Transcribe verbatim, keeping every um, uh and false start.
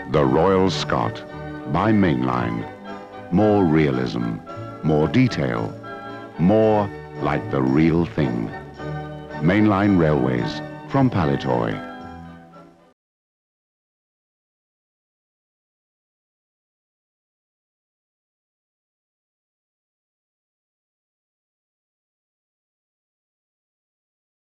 The Royal Scot by Mainline. More realism, more detail, more like the real thing. Mainline Railways from Palitoy.